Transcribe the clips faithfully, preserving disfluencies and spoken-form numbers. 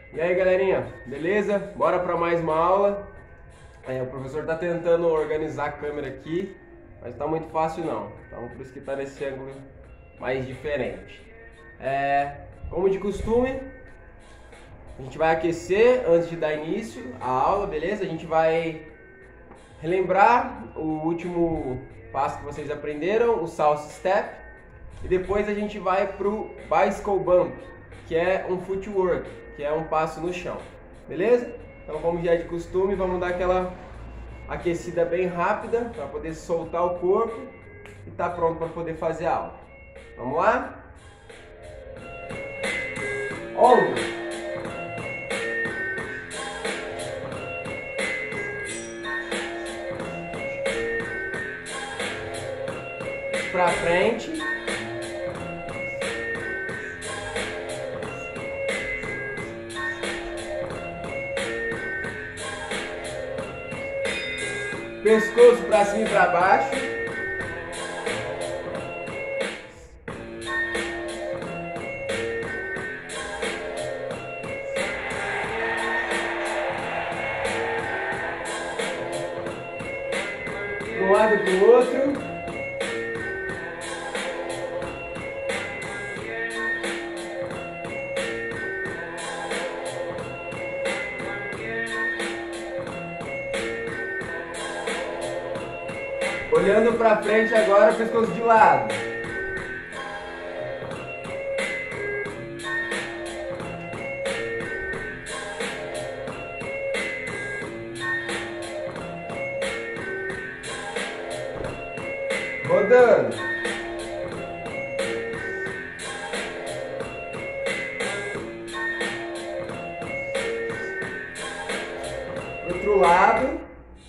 E aí, galerinha, beleza? Bora para mais uma aula. É, o professor está tentando organizar a câmera aqui, mas tá muito fácil não. Então por isso que tá nesse ângulo mais diferente. É, como de costume, a gente vai aquecer antes de dar início à aula, beleza? A gente vai relembrar o último passo que vocês aprenderam, o salsa step, e depois a gente vai pro bicycle bump, que é um footwork, que é um passo no chão, beleza? Então, como já é de costume, vamos dar aquela aquecida bem rápida para poder soltar o corpo e tá pronto para poder fazer a aula. Vamos lá? Ombro. Para frente. Pescoço para cima e para baixo. Para um lado e para o outro. Olhando para frente agora, pescoço de lado. Rodando. Outro lado.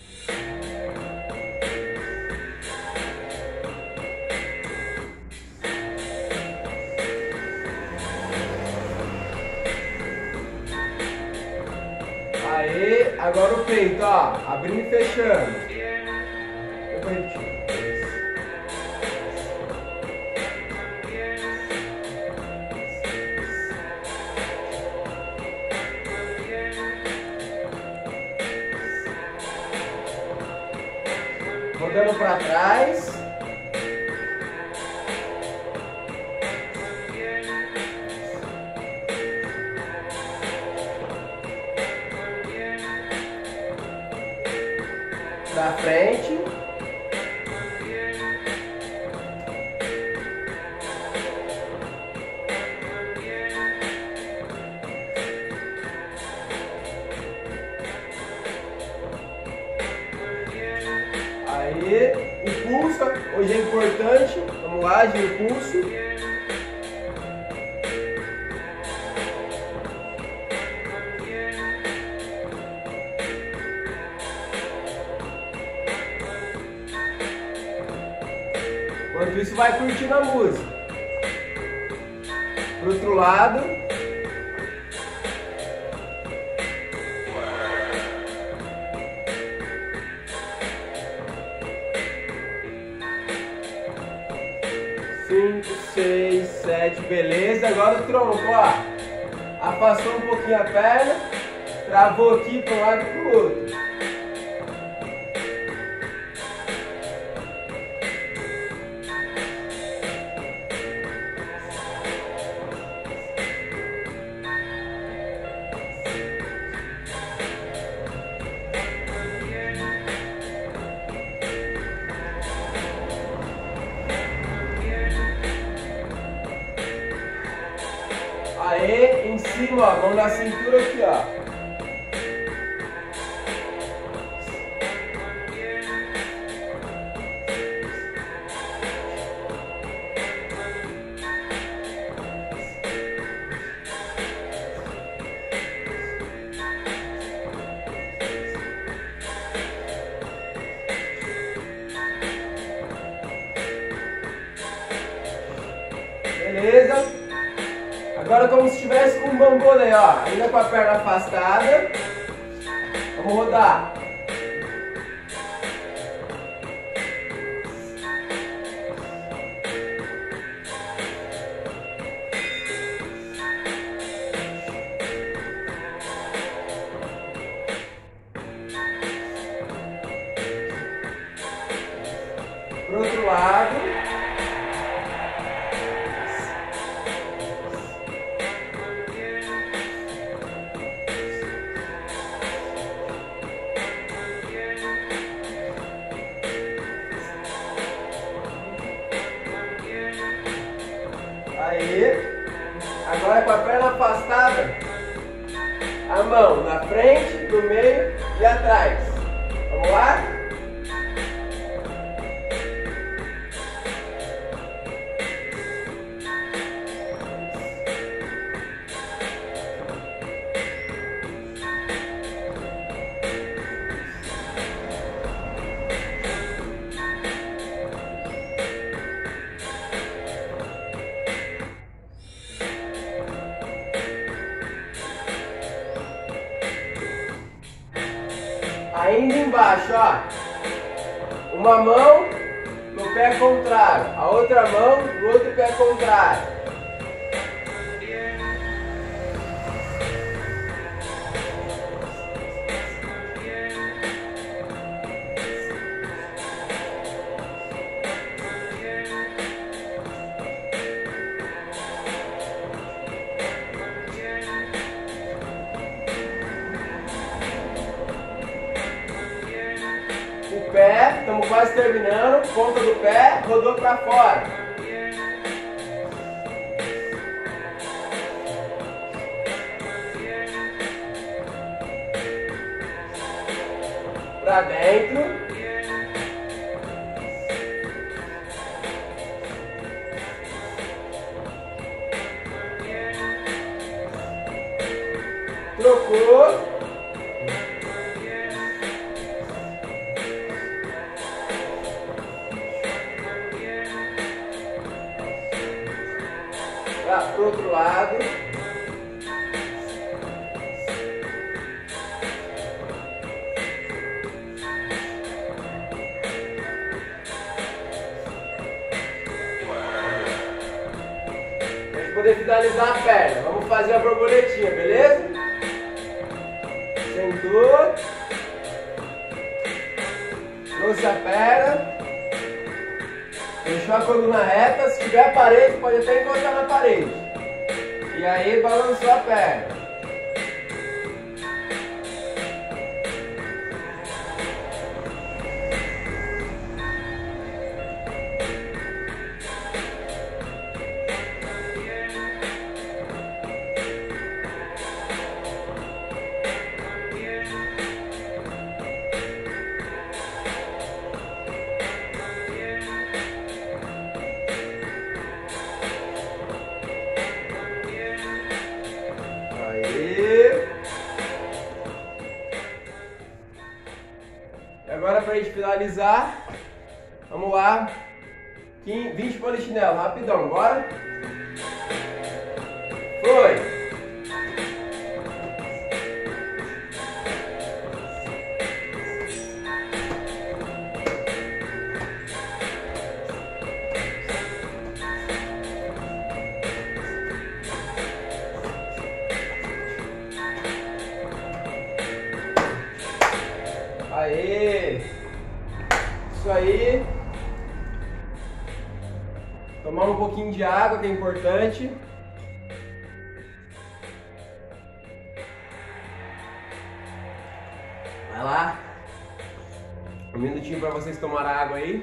Aê, agora o peito, ó, abrindo e fechando. Rodando para trás. Pra frente. Aí, impulso, hoje é importante. Vamos lá, de impulso. Enquanto isso, vai curtindo a música. Pro outro lado. Cinco, seis, sete, beleza. Agora o tronco, ó. Afastou um pouquinho a perna. Travou aqui para um lado e para o outro. Aê, em cima, ó, mão na cintura aqui, ó. Beleza? Agora como se estivesse com um bambolê, ó, ainda com a perna afastada. Vamos rodar. Aí. Agora com a perna afastada, a mão na frente, no meio e atrás. Vamos lá? Ainda embaixo, ó. Uma mão no pé contrário, a outra mão no outro pé contrário. Pé, estamos quase terminando, ponta do pé, rodou para fora. Para dentro. Trocou. Para o outro lado. Para gente poder finalizar a perna. Vamos fazer a borboletinha, beleza? Sentou. Trouxe a perna. Deixou a coluna reta, se tiver a parede, pode até encostar na parede. E aí balançou a perna. E agora para a gente finalizar, vamos lá, vinte polichinelo, rapidão, bora? Foi! Aê! Isso aí. Tomar um pouquinho de água, que é importante. Vai lá. Um minutinho para vocês tomarem água aí.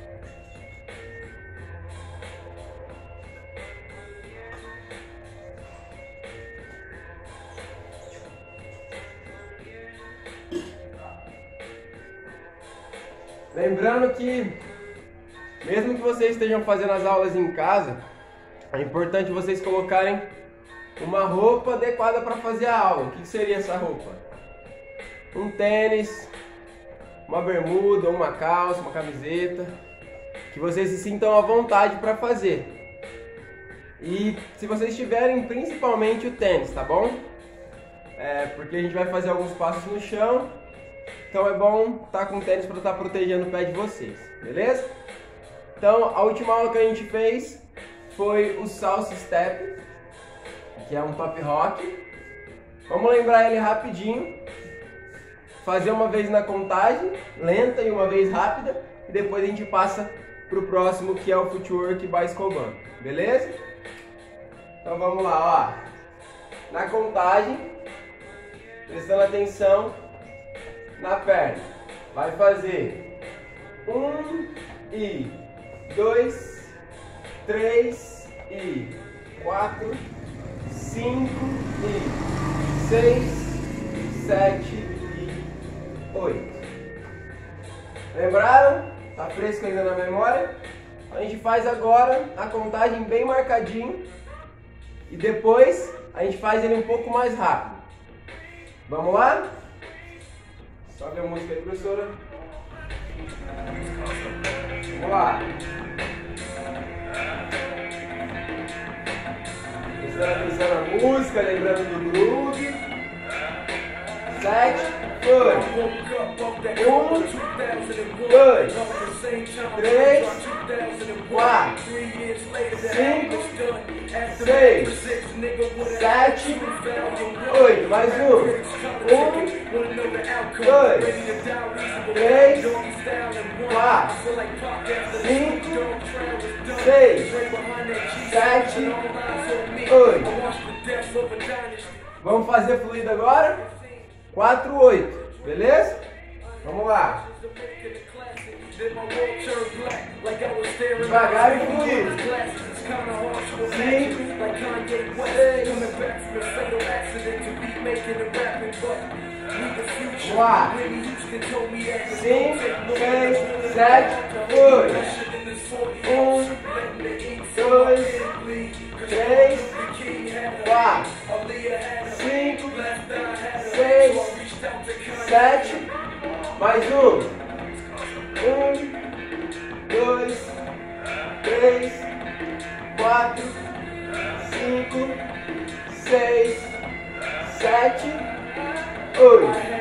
Lembrando que, mesmo que vocês estejam fazendo as aulas em casa, é importante vocês colocarem uma roupa adequada para fazer a aula. O que seria essa roupa? Um tênis, uma bermuda, uma calça, uma camiseta, que vocês se sintam à vontade para fazer. E se vocês tiverem, principalmente o tênis, tá bom? É, porque a gente vai fazer alguns passos no chão. Então é bom estar com tênis para estar protegendo o pé de vocês, beleza? Então a última aula que a gente fez foi o Salsa Step, que é um top rock. Vamos lembrar ele rapidinho. Fazer uma vez na contagem, lenta e uma vez rápida. E depois a gente passa para o próximo, que é o Footwork by Escoban, beleza? Então vamos lá, ó. Na contagem, prestando atenção na perna, vai fazer um e dois, três e quatro, cinco e seis, sete e oito. Lembraram? Tá fresco ainda na memória? A gente faz agora a contagem bem marcadinho e depois a gente faz ele um pouco mais rápido. Vamos lá? Sobe a música aí, professora. Vamos lá. Prestando atenção na música, lembrando do groove. Sete, foi. Um, dois, três, quatro, cinco, seis, sete, oito. Mais um. Um, dois, três, quatro, cinco, seis, sete, oito. Vamos fazer fluido agora? quatro, oito. Beleza? Vamos lá. Devagar e fluido. cinco, seis, quatro, cinco, seis, sete, oito. um, dois, três, quatro, cinco, seis, sete, mais um. um, dois, três, quatro, cinco, seis, sete, oito.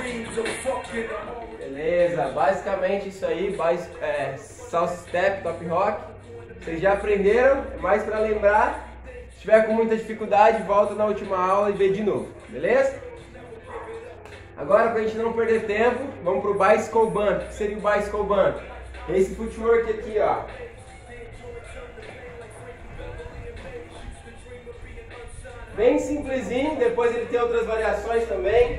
Beleza, basicamente isso aí, é, salsa step, top rock. Vocês já aprenderam, é mais para lembrar. Se tiver com muita dificuldade, volta na última aula e vê de novo, beleza? Agora, para a gente não perder tempo, vamos para o bicycle bump. O que seria o bicycle bump? Esse footwork aqui, ó. Bem simplesinho, depois ele tem outras variações também.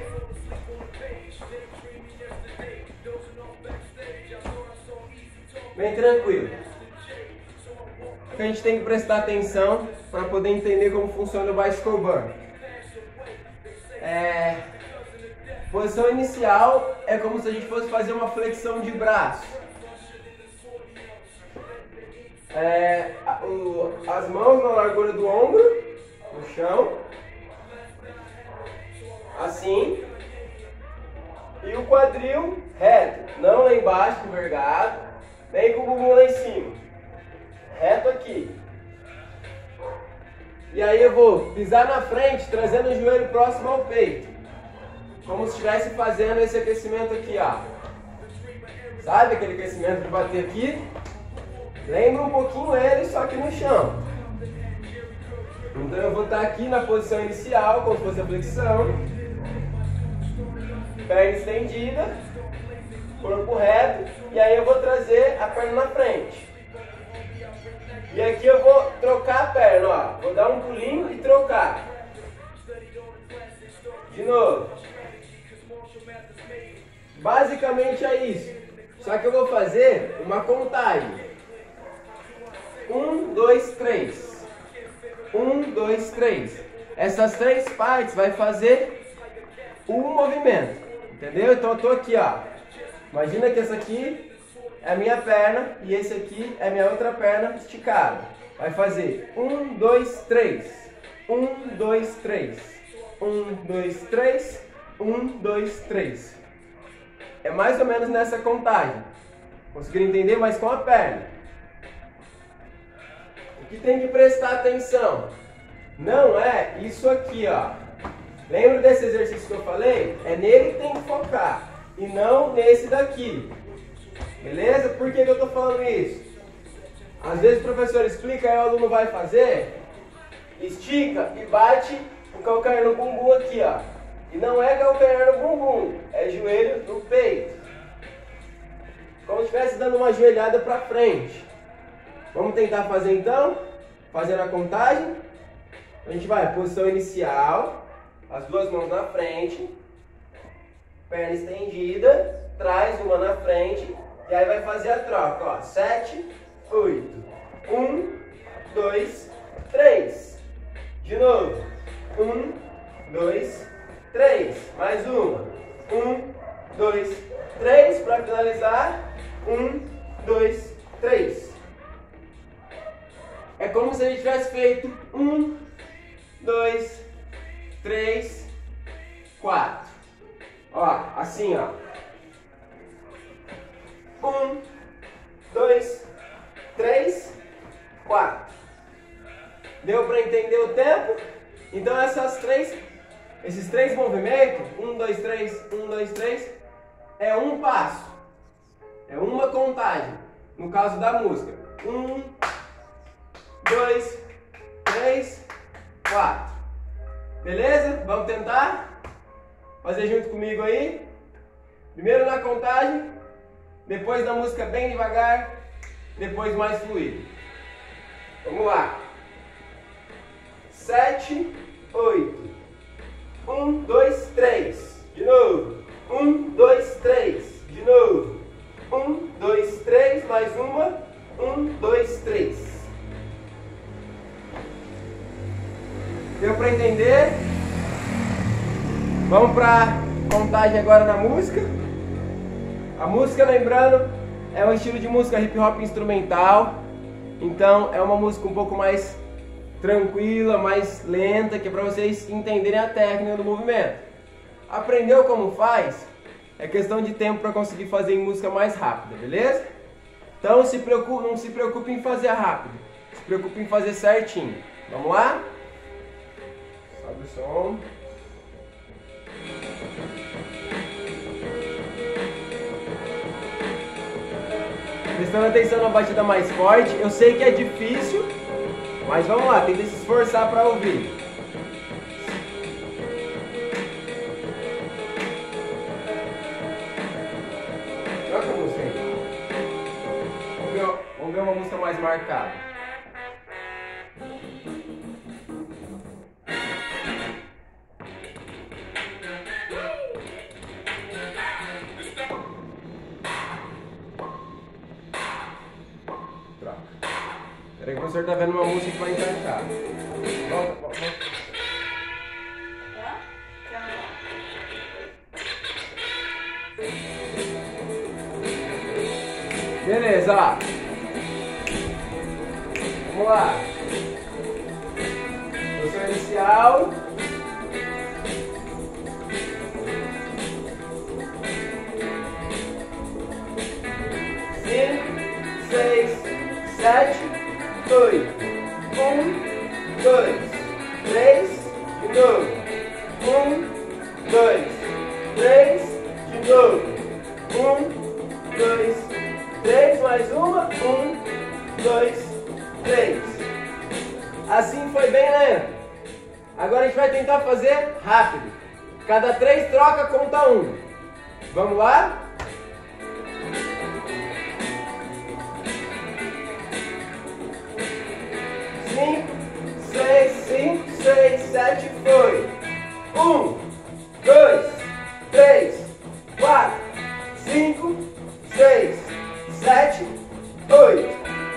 Bem tranquilo. A gente tem que prestar atenção para poder entender como funciona o bicycle bump. É... Posição inicial é como se a gente fosse fazer uma flexão de braço. É, o, as mãos na largura do ombro, no chão, assim, e o quadril reto, não lá embaixo, envergado, nem com o bumbum lá em cima, reto aqui. E aí eu vou pisar na frente, trazendo o joelho próximo ao peito. Como se estivesse fazendo esse aquecimento aqui, ó. Sabe aquele aquecimento de bater aqui? Lembra um pouquinho ele, só que no chão. Então eu vou estar aqui na posição inicial, como se fosse a flexão. Perna estendida, corpo reto, e aí eu vou trazer a perna na frente. E aqui eu vou trocar a perna, ó. Vou dar um pulinho e trocar. De novo. Basicamente é isso. Só que eu vou fazer uma contagem. Um, dois, três. Um, dois, três. Essas três partes vai fazer um movimento. Entendeu? Então eu tô aqui, ó. Imagina que essa aqui é a minha perna e esse aqui é a minha outra perna esticada. Vai fazer um, dois, três. Um, dois, três. Um, dois, três. Um, dois, três. É mais ou menos nessa contagem. Conseguiram entender? Mas com a perna. O que tem que prestar atenção? Não é isso aqui, ó. Lembra desse exercício que eu falei? É nele que tem que focar. E não nesse daqui. Beleza? Por que que eu tô falando isso? Às vezes o professor explica e o aluno vai fazer. Estica e bate o calcanhar no bumbum aqui, ó. E não é calcanhar no bumbum, é joelho no peito. Como se estivesse dando uma joelhada para frente. Vamos tentar fazer então? Fazendo a contagem. A gente vai, posição inicial, as duas mãos na frente, perna estendida, traz uma na frente, e aí vai fazer a troca, ó. Sete, oito. Um, dois, três. De novo. Um, dois, três. Mais uma. Um, dois, três. Para finalizar. Um, dois, três. É como se a gente tivesse feito um, dois, três, quatro. Ó, assim, ó. Um, dois, três, quatro. Deu para entender o tempo? Então essas três, esses três movimentos, um, dois, três, um, dois, três, é um passo. É uma contagem. No caso da música. Um, dois, três, quatro. Beleza? Vamos tentar? Fazer junto comigo aí. Primeiro na contagem, depois na música bem devagar, depois mais fluido. Vamos lá. Sete, oito. Um, dois, três. De novo. Um, dois, três. De novo. Um, dois, três. Mais uma. Um, dois, três. Deu para entender? Vamos para contagem agora na música. A música, lembrando, é um estilo de música hip hop instrumental. Então é uma música um pouco mais tranquila, mais lenta, que é para vocês entenderem a técnica do movimento. Aprendeu como faz? É questão de tempo para conseguir fazer em música mais rápida, beleza? Então se preocupe, não se preocupe em fazer rápido, se preocupe em fazer certinho. Vamos lá? Sobe o som. Prestando atenção na batida mais forte. Eu sei que é difícil, mas vamos lá, tenta se esforçar para ouvir. Troca a música aí. Vamos ver, vamos ver uma música mais marcada. Peraí que o professor tá vendo uma música que vai encaixar. Volta, volta, volta. Beleza, ó. Vamos lá. Posição inicial. Cinco, seis, sete, oito. Um, dois, três, de novo. Um, dois, três, de novo. Um, dois, três, mais uma. Um, dois, três. Assim foi bem lento. Agora a gente vai tentar fazer rápido. Cada três troca, conta um. Vamos lá? Cinco, seis, cinco, seis, sete, foi. Um, dois, três, quatro, cinco, seis, sete, oito.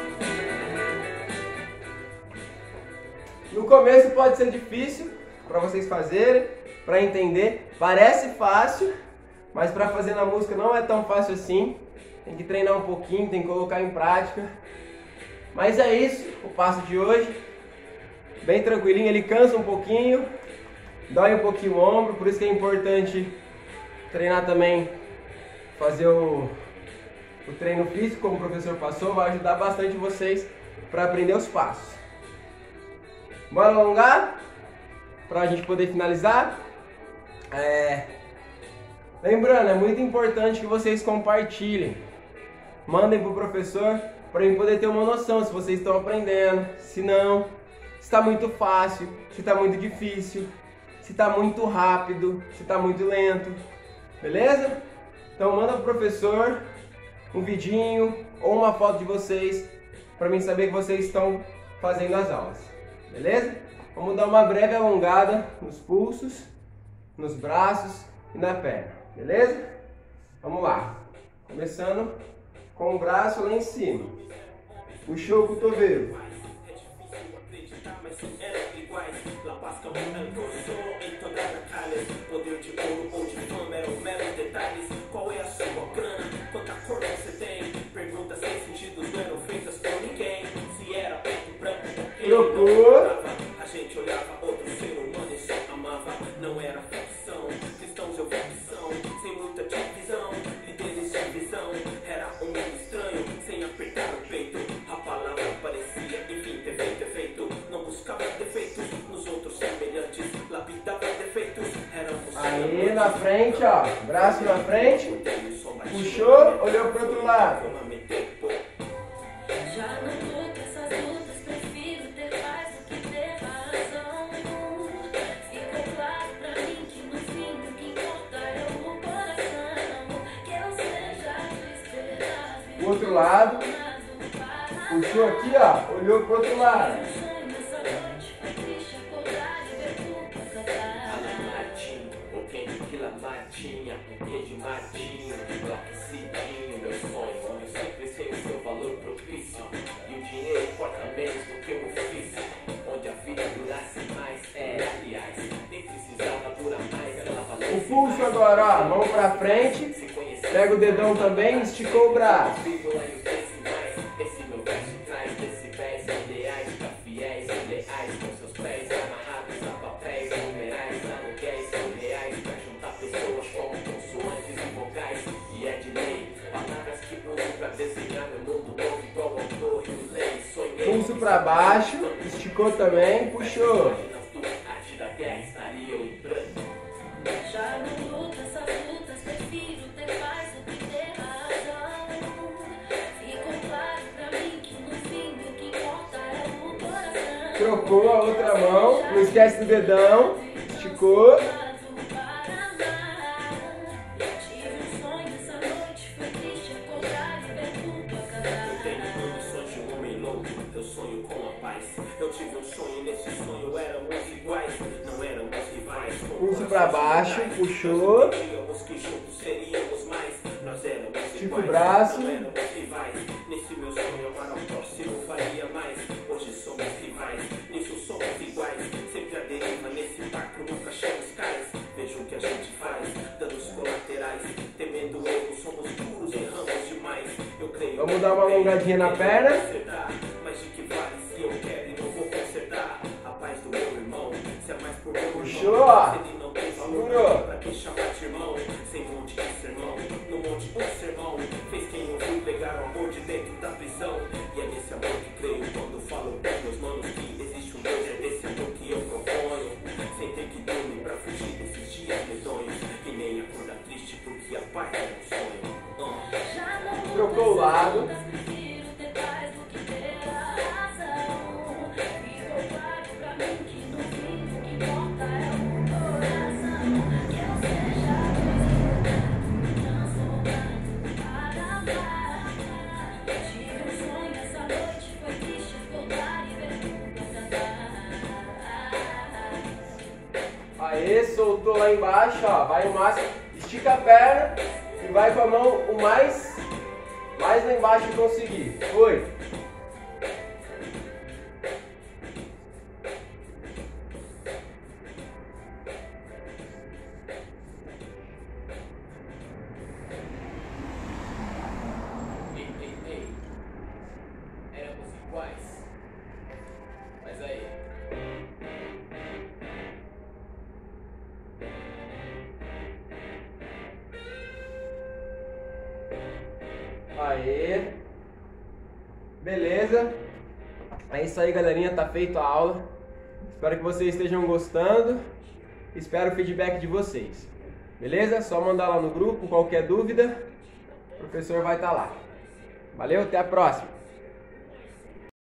No começo pode ser difícil para vocês fazerem, para entender. Parece fácil, mas para fazer na música não é tão fácil assim. Tem que treinar um pouquinho, tem que colocar em prática. Mas é isso, o passo de hoje. Bem tranquilinho, ele cansa um pouquinho, dói um pouquinho o ombro, por isso que é importante treinar também, fazer o, o treino físico, como o professor passou, vai ajudar bastante vocês para aprender os passos. Bora alongar, para a gente poder finalizar. É... Lembrando, é muito importante que vocês compartilhem, mandem para o professor, para ele poder ter uma noção se vocês estão aprendendo, se não, se está muito fácil, se está muito difícil, se está muito rápido, se está muito lento, beleza? Então manda para o professor um vidinho ou uma foto de vocês, para mim saber que vocês estão fazendo as aulas, beleza? Vamos dar uma breve alongada nos pulsos, nos braços e na perna, beleza? Vamos lá, começando com o braço lá em cima. Puxou o cotovelo. La paz como el corso em todas as calles. Poder de ouro ou de fama eram meros detalhes. Qual é a sua grana? Quanta cor você tem? Perguntas sem sentido não eram feitas por ninguém. Se era preto, branco, quem não importava. A gente olhava outro ser humano e só amava. Não era ficção, cristãos eu vi que são. Sem muita divisão, líderes sem visão. Era um mundo estranho, sem apertar o peito. A palavra parecia, enfim, ter feito efeito. Não buscava defeitos nos outros semelhantes. Lapidava defeitos, éramos Aí na frente, ó, braço na frente, puxou, olhou pro outro lado. Já não luto essas lutas, prefiro ter paz do que ter razão. Ficou claro pra mim que no fim o que importa é o coração. Que eu seja desesperado. O outro lado, puxou aqui, ó, olhou pro outro lado. Martinha, um queijo Martinho, Black Cidinho, meu sonho, sonho sempre sem o seu valor propício. E o dinheiro importa menos do que o ofício. Onde a vida durasse mais, é, aliás, nem precisava durar mais, ela valeu. O pulso agora, ó, mão pra frente, pega o dedão também, esticou o braço. Esse meu verso traz decibéis ideais pra fiéis e leais, com seus pés amarrados a papéis, numerais, aluguéis, reais, pra juntar pessoas como consoantes e vocais. E é de lei, palavras que uso pra desenhar meu mundo novo igual autor e o lei. Sonhei. Pulso pra baixo, esticou também, puxou. Arte da guerra estaria eu em branco. Já não luto essas lutas, prefiro ter paz do que ter razão. Ficou claro pra mim que no fim o que importa é o coração. Trocou a outra mão, não esquece do dedão, esticou. Eu sonho com a paz. Eu tive um sonho, nesse sonho éramos iguais, não éramos rivais. Pulso pra baixo, puxou. Diríamos que juntos seríamos mais. Nós éramos Estica o iguais, braço. não éramos rivais. Nesse meu sonho agora o próximo faria mais. Hoje somos rivais, nisso somos iguais. Sempre a deriva nesse barco, nunca achamos cais. Vejo o que a gente faz, danos colaterais. Temendo erro, somos duros, erramos demais. Eu creio. Vamos dar uma alongadinha na perna. Mas de que vale se eu quero e não vou consertar a paz do meu irmão? Se é mais por meu Puxou, irmão, ó. se ele não tem Segurou. valor, pra que chamar de irmão? Sem monte de sermão, no monte um sermão. Fez quem ouviu pegar o amor de dentro da prisão. E é nesse amor que creio quando falo com meus manos que existe um Deus. É desse amor que eu proponho, sem ter que dormir pra fugir desses dias medonhos. E nem acordar triste porque a paz é um sonho. uh. Trocou o lado. Aê, soltou lá embaixo, ó, vai o máximo, estica a perna e vai com a mão o mais, mais lá embaixo que conseguir. Foi. Ei, ei, ei, éramos iguais, mas aí... Aê. Beleza. É isso aí, galerinha, tá feita a aula. Espero que vocês estejam gostando. Espero o feedback de vocês. Beleza? Só mandar lá no grupo, qualquer dúvida, o professor vai estar lá. Valeu, até a próxima.